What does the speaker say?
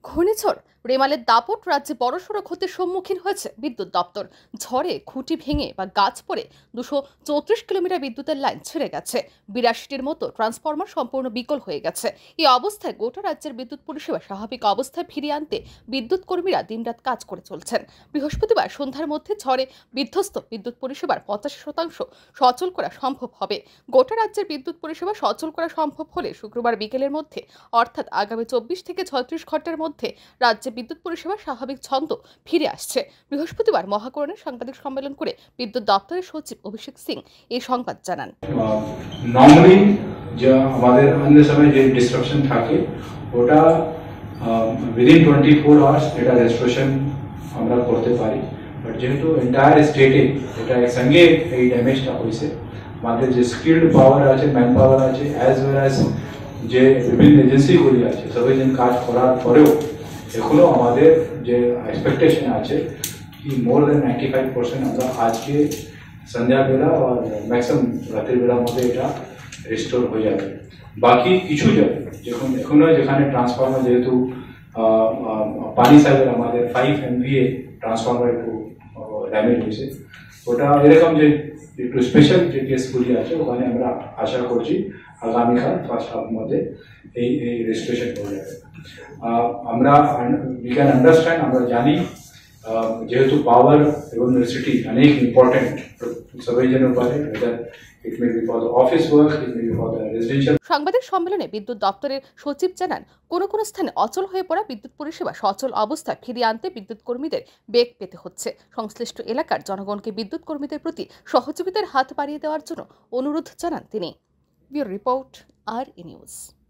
ঘূর্ণিঝড় রেমালের দাপট রাজ্যে বড়সড় ক্ষতির সম্মুখীন হয়েছে বিদ্যুৎ দপ্তর। ঝড়ে খুঁটি ভেঙে বা গাছ পড়ে 234 কিলোমিটার বিদ্যুতের লাইন ছিঁড়ে গেছে। 82টির মতো ট্রান্সফরমার সম্পূর্ণ বিকল হয়ে গেছে। এই অবস্থায় গোটা রাজ্যের বিদ্যুৎ পরিষেবা স্বাভাবিক অবস্থায় ফিরিয়ে আনতে বিদ্যুৎ কর্মীরা দিনরাত কাজ করে চলছেন। বৃহস্পতিবার সন্ধ্যার মধ্যে ঝড়ে বিধ্বস্ত বিদ্যুৎ পরিষেবার 85% সচল করা সম্ভব হবে। গোটা রাজ্যের বিদ্যুৎ পরিষেবা সচল করা সম্ভব হলে শুক্রবার বিকেলের মধ্যে অর্থাৎ আগামী 24 থেকে 36 ঘন্টার মধ্যে রাজ্যে বিদ্যুৎ পরিষেবা স্বাভাবিক ছন্দ ফিরে আসছে। বৃহস্পতিবার মহাকরণে সাংবাদিক সম্মেলন করে বিদ্যুৎ দপ্তরের সচিব অভিষেক সিং এই সংবাদ জানান। নরমালি যে আমাদের অন্য সময় যে ডিস্ট্রাকশন থাকে ওটা উইদিন 24 আওয়ার্স এটা রেস্টোরেশন আমরা করতে পারি, বাট যেহেতু এন্টায়ার স্টেটে এটা একসঙ্গে এই ড্যামেজটা হয়েছে, আমাদের যে স্কিল্ড পাওয়ার আছে, ম্যান পাওয়ার আছে, অ্যাজ ওয়েল অ্যাজ যে বিভিন্ন এজেন্সিগুলি আছে, সবাইজন কাজ করার পরেও এখনো আমাদের যে এক্সপেকটেশন আছে কি মোর দেন 95% আমরা আজকে সন্ধ্যাবেলা আর ম্যাক্সিমাম রাতের বেলার মধ্যে এটা রিস্টোর হয়ে যাবে। বাকি কিছু জায়গায় যখন এখনো যেখানে ট্রান্সফর্মার যেহেতু পানি সাইডের আমাদের 5 MVA ট্রান্সফর্মার একটু ড্যামেজ হয়েছে, ওটা এরকম যে একটু স্পেশাল যে কেসগুলি আছে ওখানে আমরা আশা করছি আগামীকাল ফার্স্ট হাফ মধ্যে এই রেজিস্ট্রেশন হয়ে যাবে। আমরা উই ক্যান আন্ডারস্ট্যান্ড, আমরা জানি যেহেতু পাওয়ার এবং ইলেকট্রিসিটি অনেক ইম্পর্টেন্ট সবাই জন্য পারে, it may be for the office work, it may be for the residential. সাংবাদিক সম্মেলনে বিদ্যুৎ দপ্তরের সচিব জানান, কোনো কোনো স্থানে অচল হয়ে পড়া বিদ্যুৎ পরিষেবা সচল অবস্থায় ফিরিয়ে আনতে বিদ্যুৎ কর্মীদের বেগ পেতে হচ্ছে। সংশ্লিষ্ট এলাকার জনগণকে বিদ্যুৎ কর্মীদের প্রতি সহযোগিতার হাত বাড়িয়ে দেওয়ার জন্য অনুরোধ জানান তিনি। ব্যুরো রিপোর্ট, আর নিউজ।